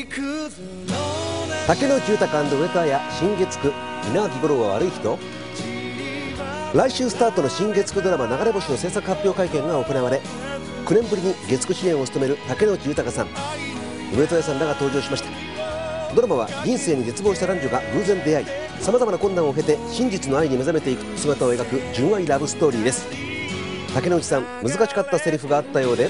竹野内豊上戸彩新月9稲垣吾郎は悪い人。来週スタートの新月9ドラマ流れ星の制作発表会見が行われ、9年ぶりに月9主演を務める竹野内豊さん、上戸彩さんらが登場しました。ドラマは人生に絶望した男女が偶然出会い、さまざまな困難を経て真実の愛に目覚めていく姿を描く純愛ラブストーリーです。竹野内さん、難しかったセリフがあったようで、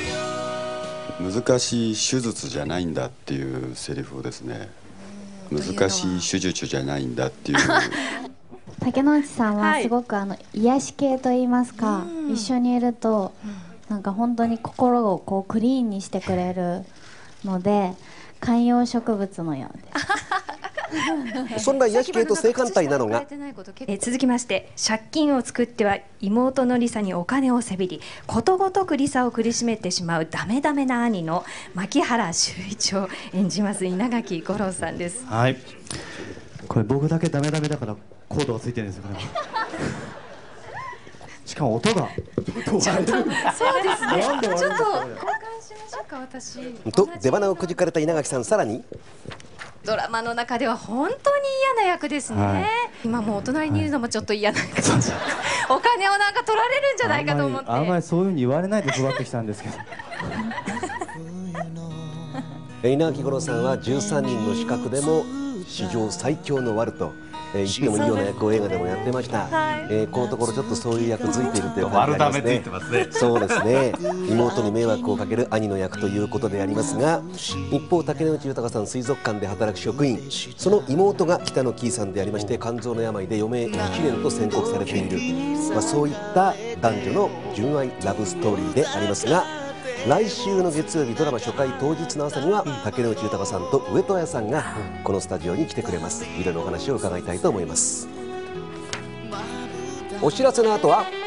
難しい手術じゃないんだっていうセリフをですね、難しい手術じゃないんだっていう竹野内さんはすごく癒し系といいますか、一緒にいるとなんか本当に心をこうクリーンにしてくれるので、観葉植物のようです。 そんな癒し系と正反対なのが、 続きまして、借金を作っては妹のリサにお金をせびり、ことごとくリサを苦しめてしまうダメダメな兄の牧原秀一を演じます稲垣吾郎さんです。 はい、これ僕だけダメダメだからコードがついてるんですよ、これしかも音がそうですね、ちょっと交換しましょうか。私と出花をくじかれた稲垣さん、さらにドラマの中では本当に嫌な役ですね、はい、今もうお隣にいるのもちょっと嫌な感じ、お金をなんか取られるんじゃないかと思って、 あんまりそういうふうに言われないで育ってきたんですけど稲垣吾郎さんは13人の資格でも史上最強のワルと言ってもいいような役を映画でもやってました、このところちょっとそういう役づいているという感じがありますね。そうですね、妹に迷惑をかける兄の役ということでありますが、一方竹野内豊さん、水族館で働く職員、その妹が北野キーさんでありまして、肝臓の病で余命1年と宣告されている、そういった男女の純愛ラブストーリーでありますが、来週の月曜日ドラマ初回当日の朝には竹野内豊さんと上戸彩さんがこのスタジオに来てくれます。いろいろお話を伺いたいと思います。お知らせの後は